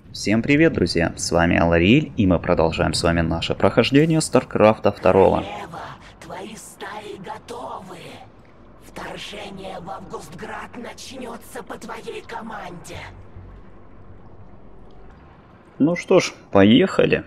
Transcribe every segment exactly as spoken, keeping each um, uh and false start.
Всем привет, друзья! С вами Алариль, и мы продолжаем с вами наше прохождение Старкрафта два. Ева, твои стаи готовы. Вторжение в Августград начнется по твоей команде. Ну что ж, поехали.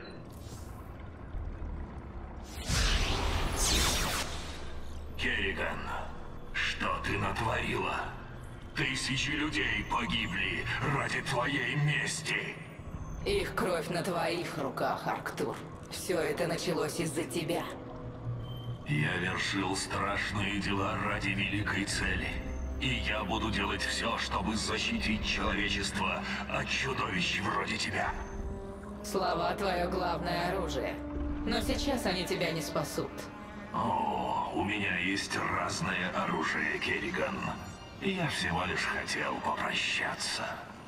Керриган, что ты натворила? Тысячи людей погибли ради твоей мести. Их кровь на твоих руках, Арктур. Все это началось из-за тебя. Я вершил страшные дела ради великой цели. И я буду делать все, чтобы защитить человечество от чудовищ вроде тебя. Слова — твое главное оружие. Но сейчас они тебя не спасут. О, у меня есть разное оружие, Керриган. Я всего лишь хотел попрощаться.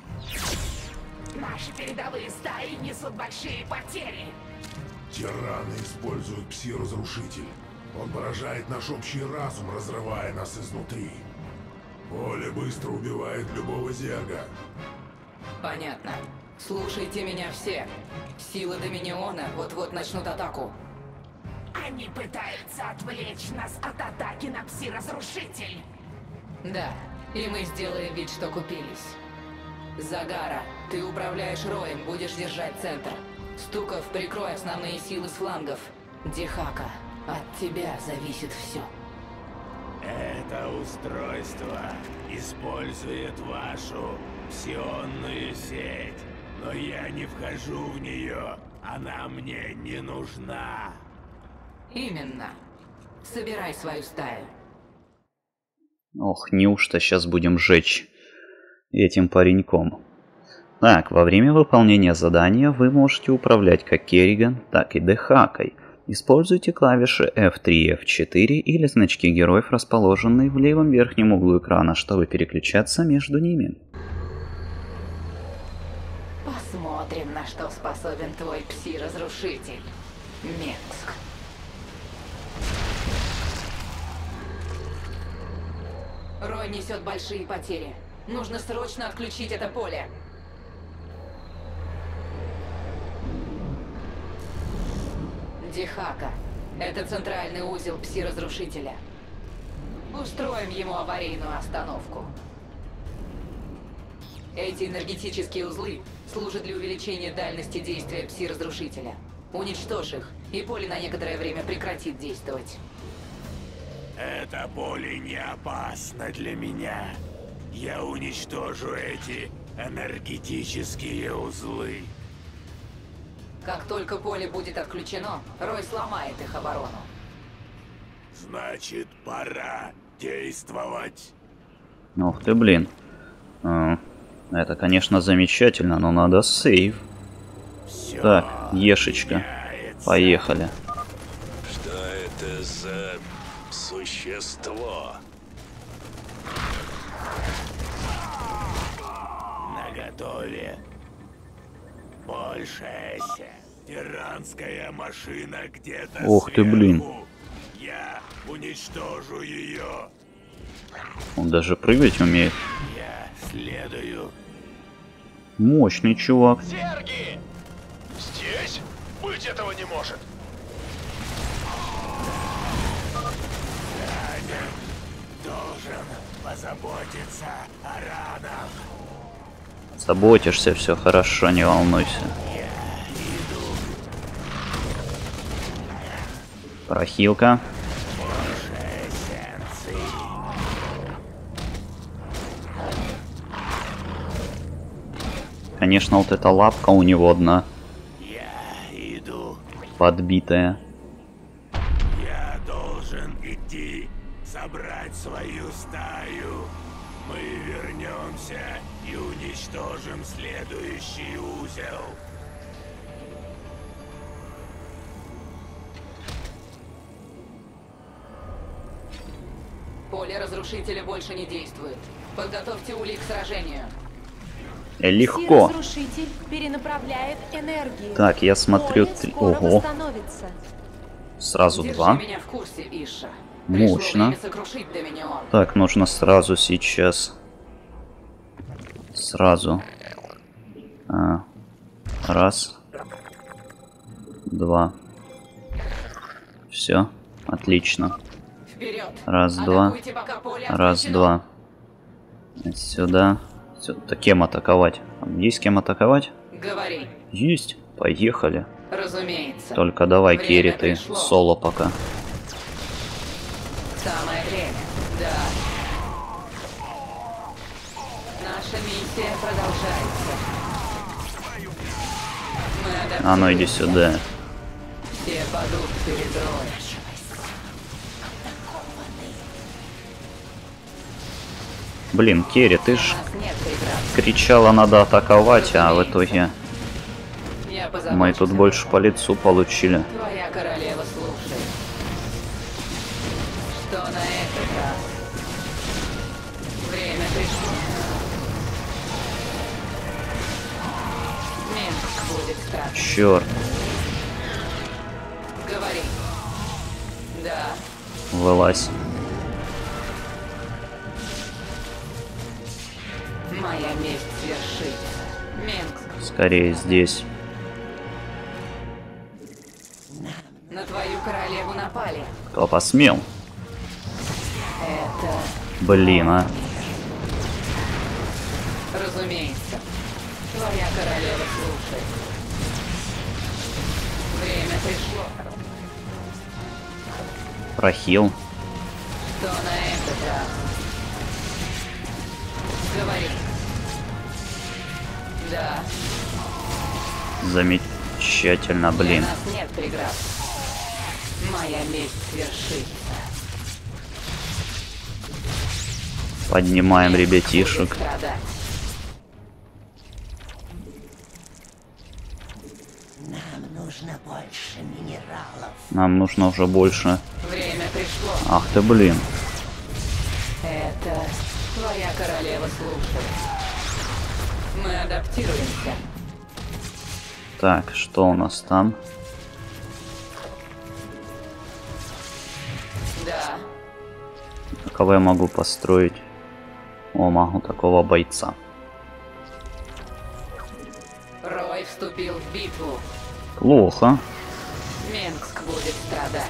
Наши передовые стаи несут большие потери. Тираны используют пси-разрушитель. Он поражает наш общий разум, разрывая нас изнутри. Поле быстро убивает любого зерга. Понятно. Слушайте меня все. Силы Доминиона вот-вот начнут атаку. Они пытаются отвлечь нас от атаки на пси-разрушитель. Да, и мы сделаем вид, что купились. Загара, ты управляешь роем, будешь держать центр. Стуков, прикрой основные силы с флангов. Дихака, от тебя зависит все. Это устройство использует вашу псионную сеть, но я не вхожу в нее. Она мне не нужна. Именно. Собирай свою стаю. Ох, неужто сейчас будем жечь этим пареньком. Так, во время выполнения задания вы можете управлять как Керриган, так и Дихакой. Используйте клавиши эф три и эф четыре или значки героев, расположенные в левом верхнем углу экрана, чтобы переключаться между ними. Посмотрим, на что способен твой пси-разрушитель. Менск. Рой несет большие потери. Нужно срочно отключить это поле. Дихака. Это центральный узел пси-разрушителя. Устроим ему аварийную остановку. Эти энергетические узлы служат для увеличения дальности действия пси-разрушителя. Уничтожь их, и поле на некоторое время прекратит действовать. Это поле не опасно для меня. Я уничтожу эти энергетические узлы. Как только поле будет отключено, Рой сломает их оборону. Значит, пора действовать. Ух ты, блин. А, это, конечно, замечательно, но надо сейв. Всё Так, Ешечка, меняется. поехали. Что это за существо? Наготове. Большаяся тиранская машина где-то Ох ты, блин. сверху. Я уничтожу ее. Он даже прыгать умеет. Я следую. Мощный чувак. Зерги! Здесь? Быть этого не может. Ранен. Должен позаботиться о ранах. Заботишься, все хорошо, не волнуйся. Прохилка. Конечно, вот эта лапка у него одна Я иду. подбитая. Я должен идти, собрать свою стаю. Мы вернемся и уничтожим следующий узел. Поле разрушителя больше не действует. Подготовьте улей к сражению. Легко. Разрушитель перенаправляет энергию. Так, я смотрю... Поле три- скоро Ого, восстановится. сразу Держи два. меня в курсе, Иша. Пришло Мощно. время сокрушить Доминион. Так, нужно сразу сейчас. Сразу. А, Раз. Два. Все. Отлично. Вперед! Раз, два. Атакуйте, пока поле Раз, отключено. два. Сюда. Сюда. Кем атаковать? Там есть кем атаковать? Говори. Есть. Поехали. Разумеется. Только давай, Время Керри, ты пришло. соло пока. Самое время. Да. Наша миссия продолжается. Мы адаптируемся. А ну иди сюда. Все падут перед роем. Блин, Керри, ты У ж нас нет преград. кричала, надо атаковать, а в итоге Я мы позабочусь тут об больше по лицу получили. этом. Твоя королева слушает. Что на этот раз? Время пришло. Минск будет страдать. Черт, Говори. Да. вылазь. Моя месть свершится. Минск. Скорее здесь. На твою королеву напали. Кто посмел? Это, Блин, а. разумеется, твоя королева слушает. Время пришло. Прохил. Что на этот раз? Говори. Да. Замечательно, блин. Для нас нет преград. Моя месть свершится. Поднимаем Минск ребятишек. будет страдать. Нам нужно больше минералов. Нам нужно уже больше. Время пришло. Ах ты, блин. Это твоя королева слушает. Мы адаптируемся. Так, что у нас там? Да. Кого я могу построить? О, могу такого бойца. Рой вступил в битву. Плохо. Минск будет страдать.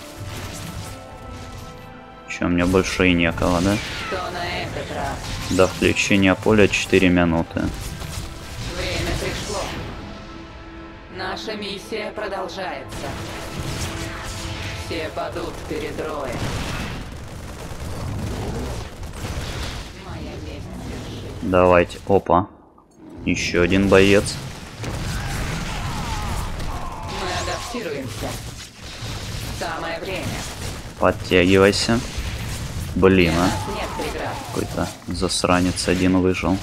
Че, мне больше и некого, да? Что на этот раз? До включения поля четыре минуты. Время пришло. Наша миссия продолжается. Все падут перед роем. Моя месть свершится. Давайте. Опа. Еще один боец. Мы адаптируемся. Самое время. Подтягивайся. Блин, Для а. нас нет преград. Какой-то засранец один выжил.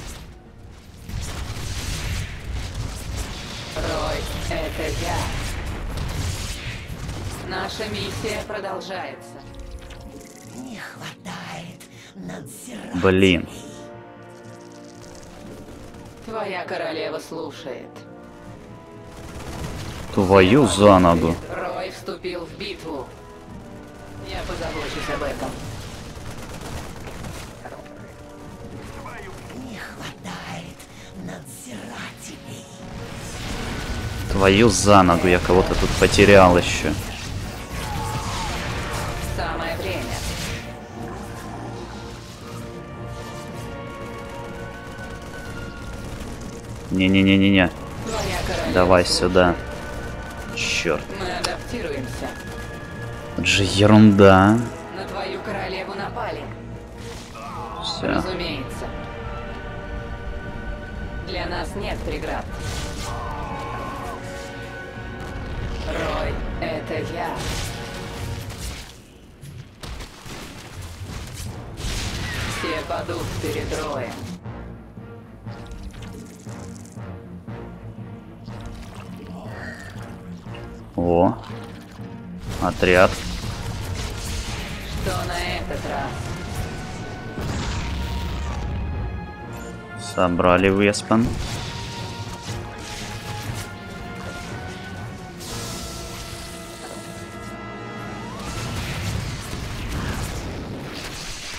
Рой, это я. Наша миссия продолжается. Не хватает надзирателей. Блин. Твоя королева слушает. Твою за ногу. Рой вступил в битву. Я позабочусь об этом. Не хватает надзирателей. Твою за ногу. Я кого-то тут потерял еще. Самое время. Не-не-не-не-не. Твоя королева Давай слушает. сюда. Черт. Мы адаптируемся. Вот же ерунда. На твою королеву напали. Все. Разумеется. Для нас нет преград. Рой, это я. Все падут перед роем. О. Отряд. Что на этот раз? Собрали Веспен.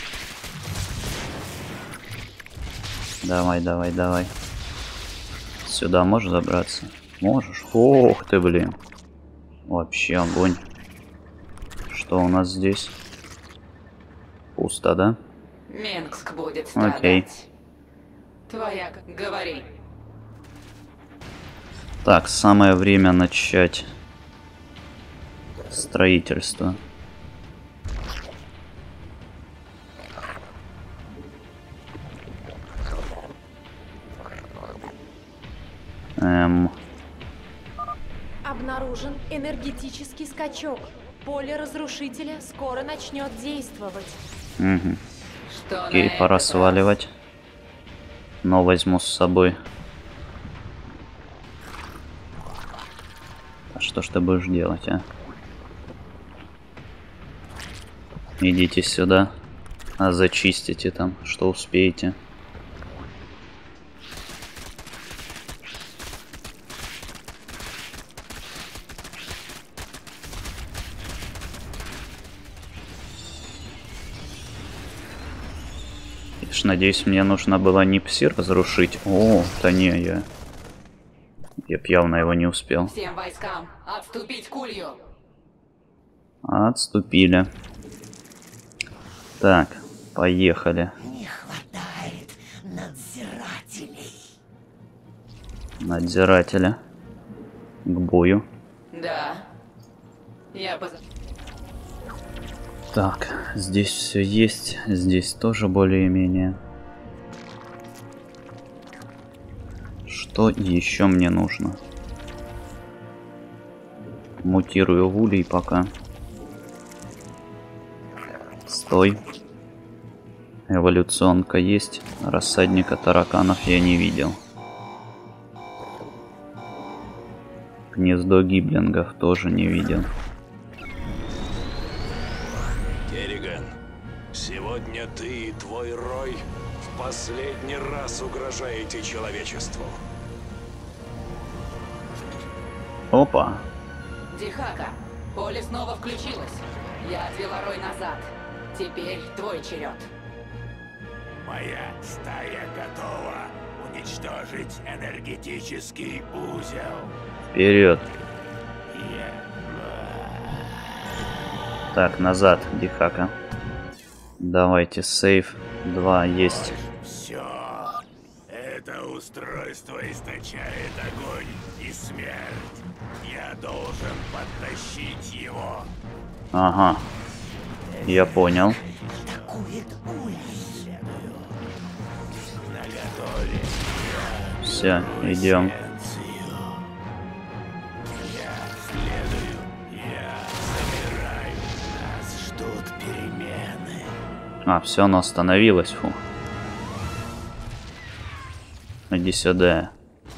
Давай, давай, давай. сюда можешь забраться? Можешь? Ох ты, блин. Вообще огонь. Что у нас здесь? Пусто, да? Минск будет страдать. Окей. Твоя... Говори. Так, самое время начать строительство. Эм... Обнаружен энергетический скачок. Поле разрушителя скоро начнет действовать. Угу. Что Окей, на пора этот сваливать. Но возьму с собой. А что ж ты будешь делать, а? Идите сюда. А зачистите там, что успеете. Надеюсь, мне нужно было не пси разрушить. О, да не, я... Я б явно его не успел. Всем войскам отступить к улью. Отступили. Так, поехали. Не хватает надзирателей. Надзирателя. К бою. Да. Я поз... Так, здесь все есть. Здесь тоже более-менее. Что еще мне нужно? Мутирую в улей пока. Стой. Эволюционка есть. Рассадника тараканов я не видел. Гнездо гиблингов тоже не видел. Керриган, сегодня ты и твой Рой в последний раз угрожаете человечеству. Опа. Дихака, поле снова включилось. Я отвела Рой назад. Теперь твой черед. Моя стая готова уничтожить энергетический узел. Вперед. Я... Так, назад, Дихака. Давайте, сейф. Два есть. Все. Это устройство источает огонь и смерть. Я должен подтащить его. Ага. Я понял. Атакует улей. Наготове. Все, идем. Я следую. Я собираю. Нас ждут перемены. А, все, оно остановилось, фу. Иди сюда.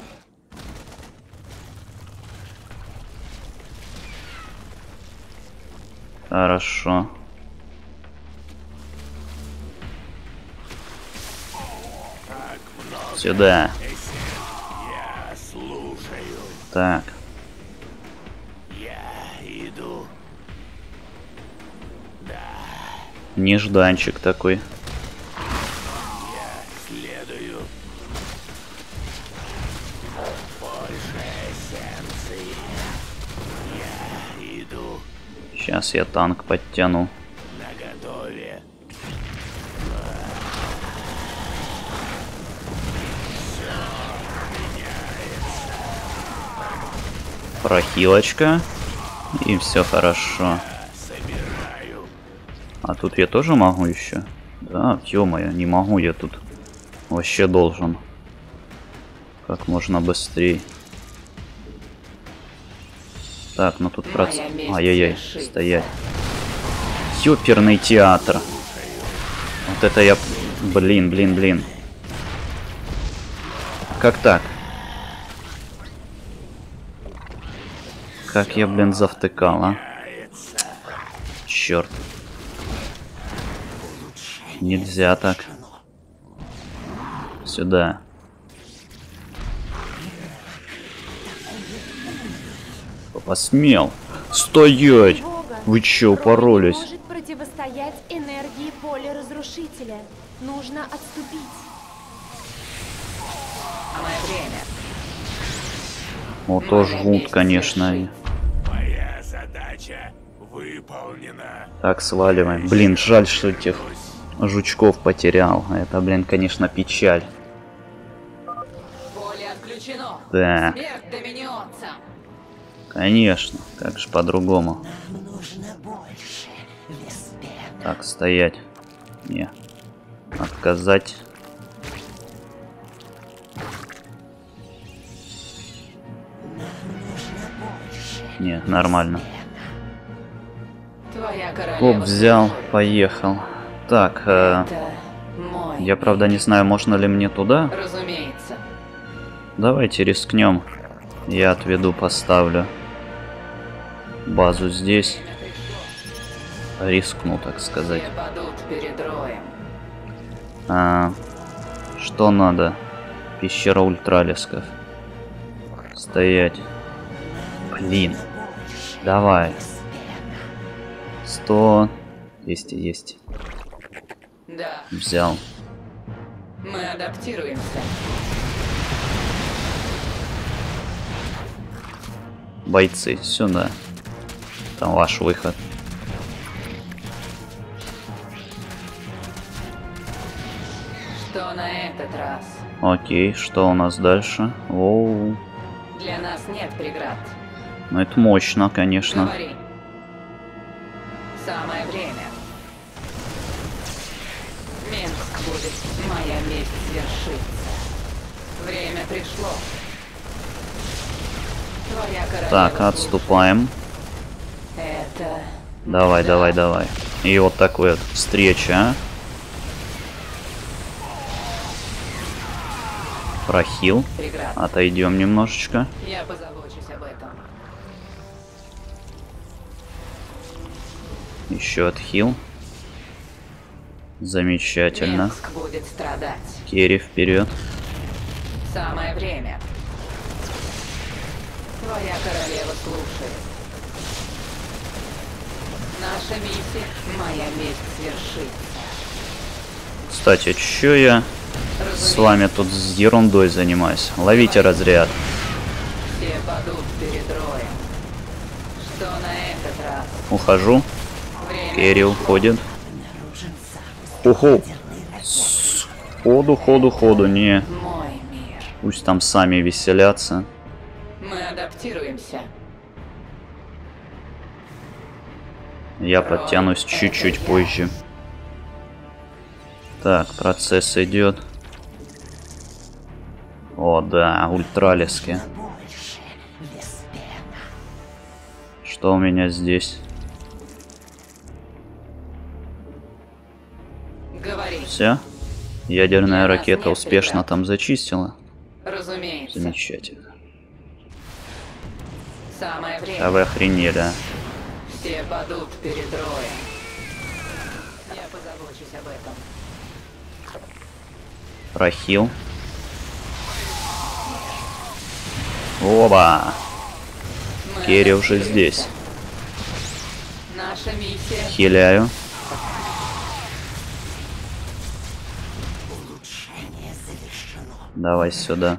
Хорошо. Сюда. Я слушаю. Так. Я иду. Нежданчик такой. Я следую. Больше эссенции. Я иду. Сейчас я танк подтяну. Наготове. Прохилочка. И все хорошо. Собираю. А тут я тоже могу еще? Да, ё-моё, не могу я тут. Вообще должен. Как можно быстрее. Так, ну тут проц... Ай-яй-яй, стоять. Ёперный театр. Вот это я... Блин, блин, блин. Как так? Как я, блин, завтыкал, а? Черт. Нельзя так. Сюда. Посмел. Стоять! Вы че, упоролись? Может противостоять энергии поля разрушителя. Нужно отступить. Самое время. О, то жгут, конечно. Моя задача выполнена. Так, сваливаем. Блин, жаль, что этих жучков потерял. Это, блин, конечно, печаль. Поле отключено. Да, Смерть доминионцам. конечно. Как же по-другому. Нам нужно больше, Веспен. Так, стоять. Не. Отказать. Не, нормально. Твоя королева. Оп, взял, поехал. Так, э, Это мой. я правда не знаю, можно ли мне туда. Разумеется. Давайте рискнем. Я отведу, поставлю базу здесь. Рискну, так сказать. Все падут перед роем. А, что надо? Пещера ультралисков. Стоять. Блин. Давай. Сто. Есть, есть. Да, Взял. мы адаптируемся. Бойцы, сюда. Там ваш выход. Что на этот раз? Окей, что у нас дальше? Оу. Для нас нет преград. Ну это мощно, конечно. Говори. Самое время. Минск будет. Моя месть свершится. Время пришло. Твоя королева. Так, отступаем. Это... Давай, давай, давай. И вот такой вот встреча, а? Прохил. преград. Отойдем немножечко. Я позабочусь об этом. Еще отхил. Замечательно. Минск будет страдать. Керри вперед. Самое время. Твоя королева слушает. Наша миссия, моя месть свершится. Кстати, чё я с вами тут с ерундой занимаюсь? Ловите разряд. Все падут перед роем. Что на этот раз? Ухожу. Время Керри уходит. Уху. Ходу, ходу, ходу. Не. мой мир. Пусть там сами веселятся. Мы адаптируемся. Я подтянусь чуть-чуть позже. Так, процесс идет. О, да, ультралиски. Что у меня здесь? Говори. Все? Ядерная ракета успешно там зачистила. Разумеется. Замечательно. Самое время. А вы охренели, а? Все падут перед роем. Я позабочусь об этом. Прохил. Оба! Мы Керри уже адаптируемся. здесь. Наша миссия. Хиляю. Давай сюда.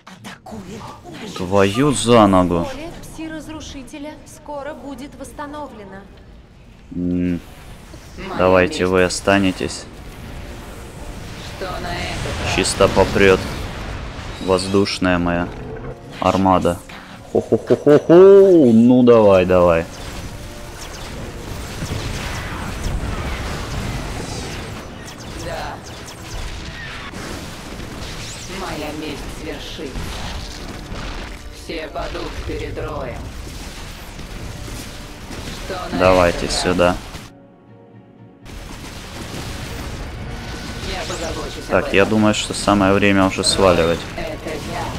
Твою за ногу. Поле пси-разрушителя скоро будет восстановлено. М, Моя Давайте месть. вы останетесь. Что на этот раз? Чисто попрет. Воздушная моя армада. Хо-хо-хо-хо-хо. Ну давай, давай. Да. Моя месть свершится. Все падут перед роем. Что на Давайте этот раз? сюда. Я позабочусь об Так, этом. я думаю, что самое время уже сваливать. Это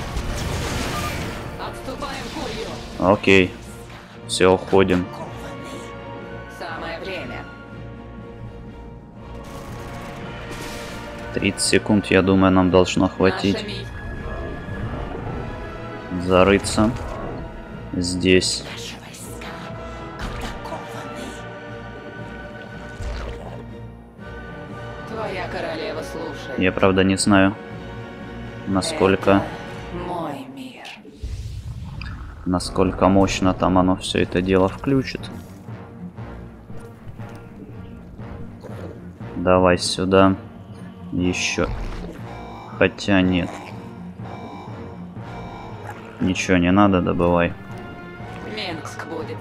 я. Отступаем к Улью. Окей. Все, уходим. Самое время. тридцать секунд, я думаю, нам должно хватить. Наша миссия. Зарыться. Здесь. Твоя королева слушает. Я, правда, не знаю, насколько... Это мой мир. насколько мощно там оно все это дело включит. Давай сюда. Еще. Хотя нет. Ничего не надо, добывай. Менгск будет.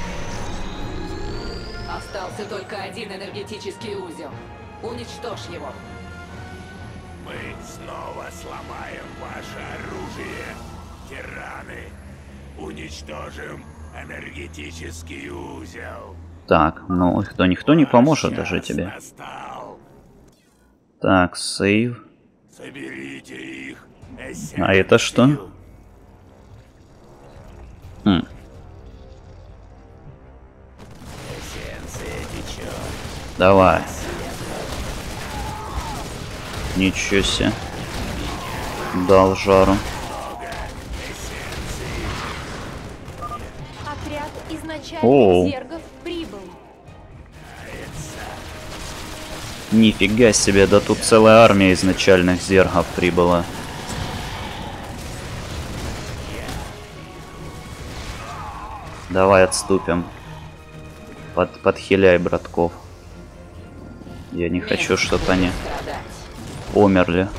Остался только один энергетический узел. Уничтожь его. Мы снова сломаем ваше оружие, тираны. Уничтожим энергетический узел. Так, ну кто никто не поможет даже тебе. Настал. Так, сейв. Соберите их. А это что? Хм. Давай. Ничего себе. Дал жару. Отряд изначальных Оу. зергов прибыл. Нифига себе, да тут целая армия изначальных зергов прибыла. Давай отступим. Под, подхиляй, братков. Я не хочу, чтобы они умерли.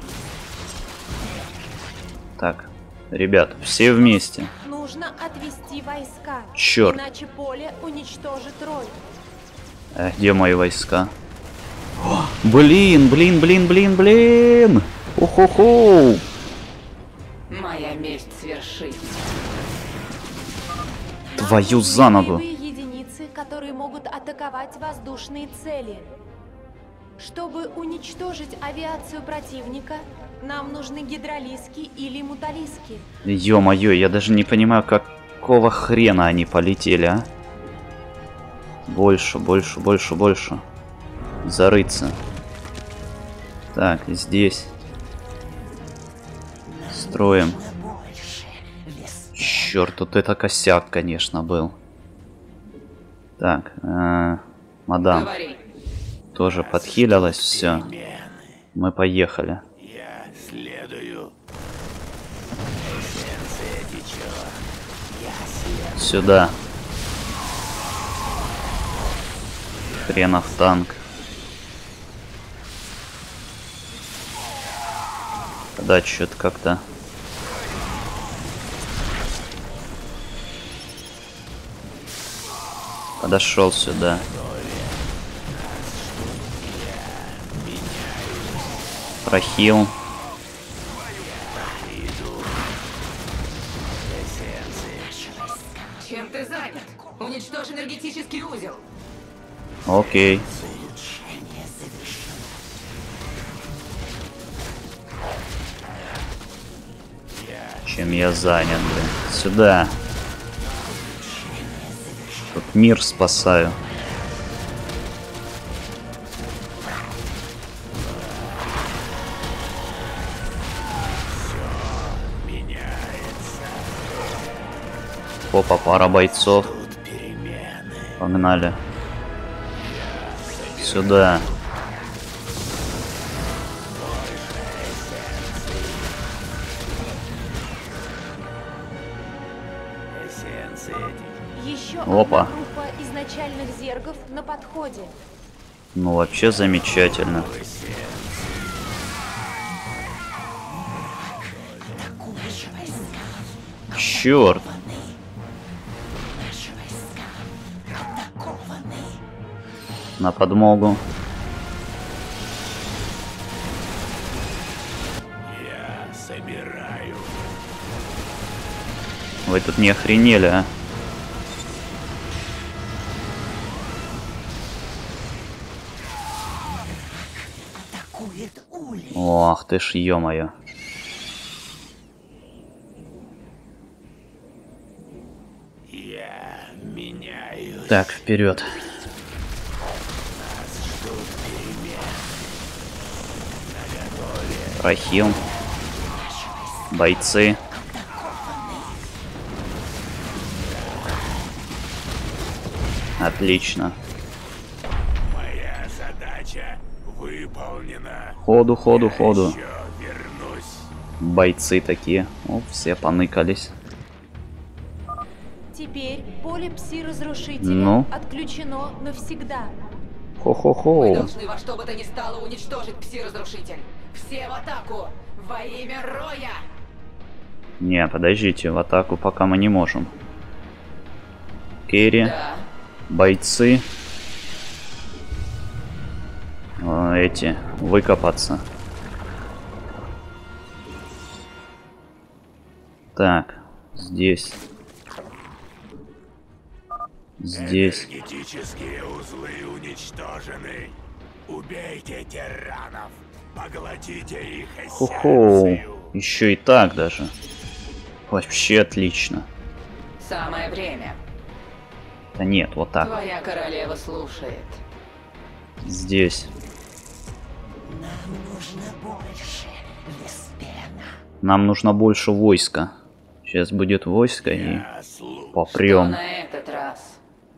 Так, ребят, все вместе. Нужно отвести войска. Черт. Иначе поле уничтожит Рой. Э, где мои войска? О, блин, блин, блин, блин, блин! Уху-ху! Моя месть свершится. Твою за ногу! Боевые единицы, которые могут атаковать воздушные цели. Чтобы уничтожить авиацию противника, нам нужны гидролиски или муталиски. Ё-моё, я даже не понимаю, какого хрена они полетели, а? Больше, больше, больше, больше. Зарыться. Так, и здесь. Строим. Черт, тут это косяк, конечно, был. Так, э, мадам. Говори. Тоже подхилилась, все. Мы поехали. Я следую. Сюда. Хренов танк. Да, что-то как-то... Подошел сюда. Прохил. Чем ты занят? Уничтожь энергетический узел. Окей. Чем я занят, блин? Сюда. Тут мир спасаю. Опа, пара бойцов. Погнали. Сюда. Еще Опа. одна группа изначальных зергов на подходе. Ну, вообще замечательно. Черт. На подмогу. Я собираю. Вы тут не охренели, а? Ох ты ж, ё-моё. Я меняюсь. Так, вперед. Прохил. Бойцы. Отлично. Моя задача выполнена. Ходу, ходу, ходу. Еще вернусь. Бойцы такие. О, все поныкались. Теперь поле пси-разрушителя Ну? отключено навсегда. Хо-хо-хо. Мы должны во что бы то ни стало уничтожить пси-разрушитель. Все в атаку! Во имя Роя! Не, подождите, в атаку пока мы не можем. Керри, Да. бойцы. О, эти, выкопаться. Так, здесь. Здесь. Энергетические узлы уничтожены. Убейте тиранов. Поглотите их Хо-хо. эссенцию. Еще и так даже. Вообще отлично. Самое время. Да нет, вот так. Твоя королева слушает. Здесь. Нам нужно больше, Веспена. Нам нужно больше войска. Сейчас будет войско и Я слушаю. Что попрем. на этот раз?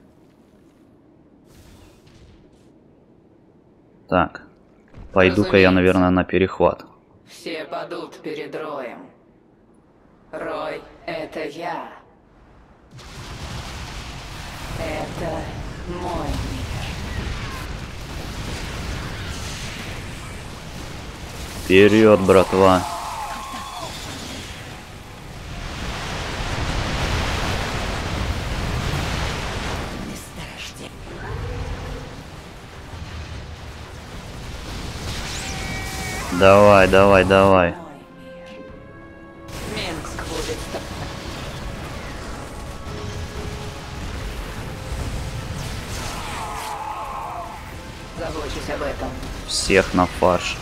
Так. Пойду-ка я, наверное, на перехват. Все падут перед Роем. Рой — это я. Это мой мир. Вперед, братва. Давай, давай, давай. Мой мир. Минск будет ста- Забочусь об этом. Всех на фарш.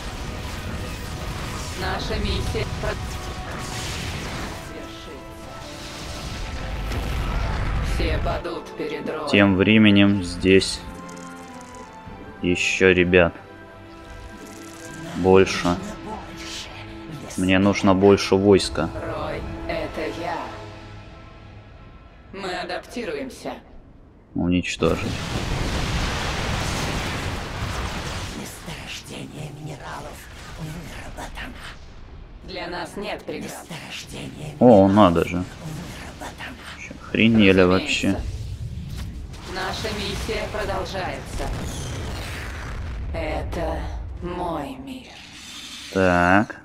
Наша миссия про- свершится. Все падут перед Роем. Тем временем здесь еще ребят. Больше. Мне нужно больше войска. Рой — это я. Мы адаптируемся. Уничтожить. Месторождение минералов выработано. Для нас нет преград. Месторождение О, надо же. выработано. Охренели вообще. Наша миссия продолжается. Это мой мир. Так.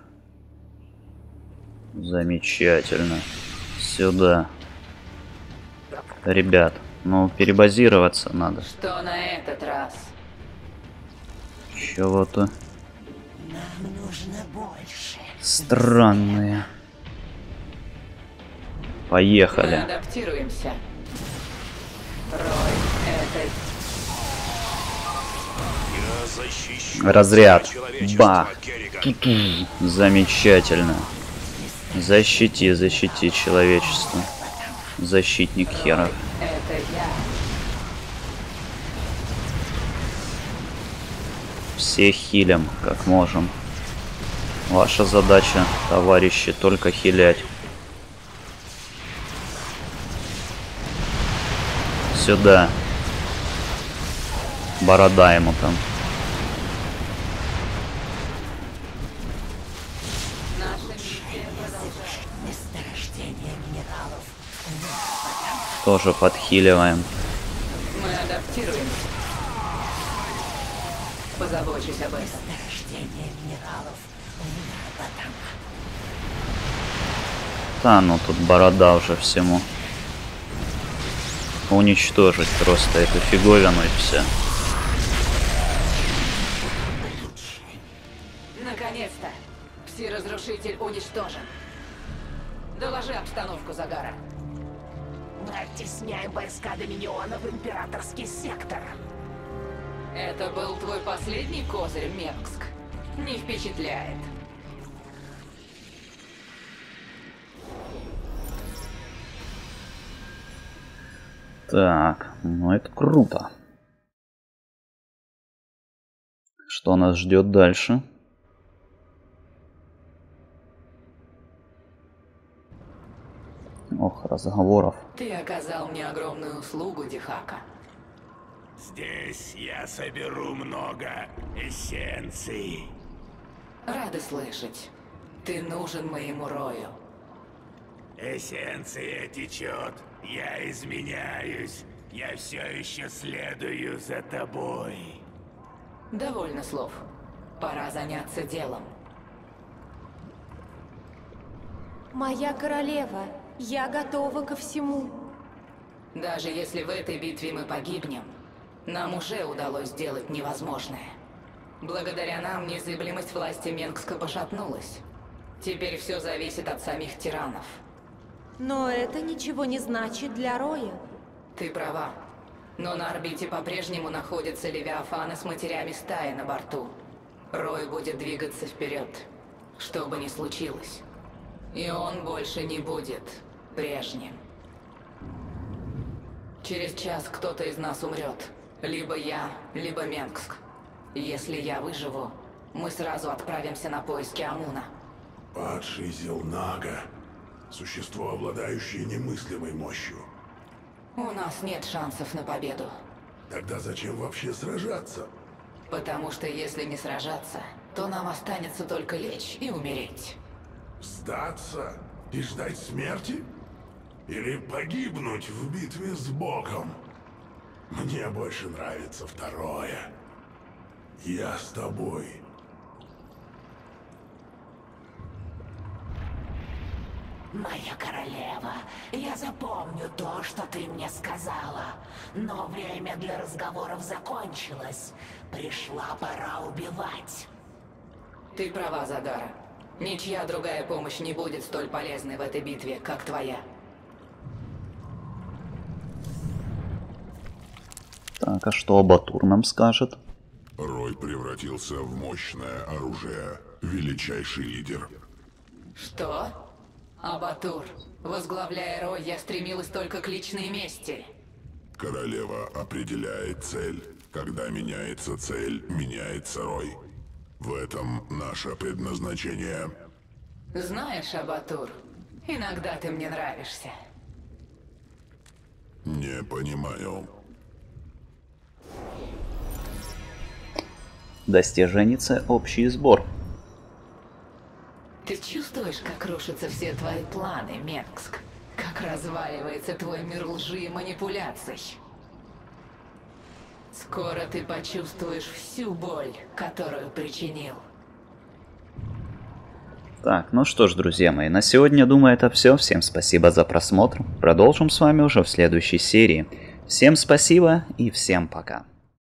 Замечательно. Сюда. Ребят, ну перебазироваться надо. Что на этот раз? Чего-то Нам нужно больше. странное. Мы Поехали. адаптируемся. Рой — это Я защищу Разряд. человечество, Бах. Керриган. Ту-ту. Замечательно. Защити, защити человечество. Защитник херов. это я. Все хилим, как можем. Ваша задача, товарищи, только хилять. Сюда. Борода ему там. Наша миссия продолжается. Месторождение минералов. Тоже подхиливаем. Мы адаптируемся. Позабочусь об этом. Месторождение минералов выработано. Да, ну тут борода уже всему. Уничтожить просто эту фиговину и все. Наконец-то! Пси-разрушитель уничтожен. Доложи обстановку, Загара. Мы оттесняем войска Доминиона в императорский сектор. Это был твой последний козырь, Менгск? Не впечатляет. Так, ну это круто. Что нас ждет дальше? Ох, разговоров. Ты оказал мне огромную услугу, Дихака. Здесь я соберу много эссенций. Рада слышать. Ты нужен моему Рою. Эссенция течет Я изменяюсь. Я все еще следую за тобой. Довольно слов. Пора заняться делом. Моя королева, я готова ко всему. Даже если в этой битве мы погибнем, нам уже удалось сделать невозможное. Благодаря нам незыблемость власти Менгска пошатнулась. Теперь все зависит от самих тиранов. Но это ничего не значит для Роя. Ты права. Но на орбите по-прежнему находятся левиафаны с матерями стаи на борту. Рой будет двигаться вперед, что бы ни случилось. И он больше не будет прежним. Через час кто-то из нас умрет. Либо я, либо Менгск. Если я выживу, мы сразу отправимся на поиски Амуна. Падший Зелнага. Существо, обладающее немыслимой мощью. У нас нет шансов на победу. Тогда зачем вообще сражаться? Потому что если не сражаться, то нам останется только лечь и умереть. Сдаться и ждать смерти? Или погибнуть в битве с Богом? Мне больше нравится второе. Я с тобой. Моя королева, я запомню то, что ты мне сказала. Но время для разговоров закончилось. Пришла пора убивать. Ты права, Загара. Ничья другая помощь не будет столь полезной в этой битве, как твоя. Так, а что Абатур нам скажет? Рой превратился в мощное оружие. Величайший лидер. Что? Абатур, возглавляя Рой, я стремилась только к личной мести. Королева определяет цель. Когда меняется цель, меняется Рой. В этом наше предназначение. Знаешь, Абатур, иногда ты мне нравишься. Не понимаю. Достиженница общий сбор. Ты чувствуешь, как рушатся все твои планы, Менгск? Как разваливается твой мир лжи и манипуляций? Скоро ты почувствуешь всю боль, которую причинил. Так, ну что ж, друзья мои, на сегодня, думаю, это все. Всем спасибо за просмотр. Продолжим с вами уже в следующей серии. Всем спасибо и всем пока.